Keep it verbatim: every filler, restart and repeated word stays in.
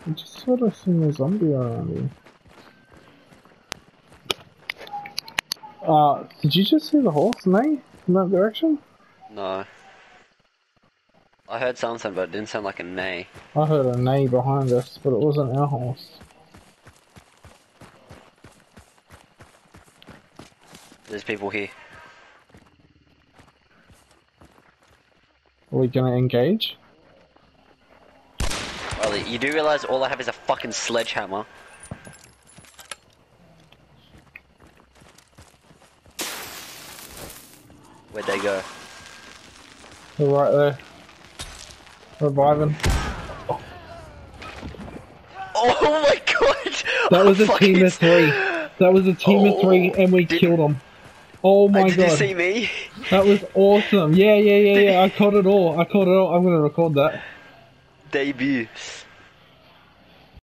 I just sort of seen a zombie around here. Uh, did you just see the horse neigh in that direction? No. I heard something, but it didn't sound like a neigh. I heard a neigh behind us, but it wasn't our horse. There's people here. Are we gonna engage? Ollie, you do realise all I have is a fucking sledgehammer? Where'd they go? They're right there. Reviving. Oh my god! That was a fucking... team of three. That was a team oh, of three, and we did... killed them. Oh my did god! Did you see me? That was awesome. Yeah, yeah, yeah, yeah. I caught it all. I caught it all. I'm gonna record that. Debut.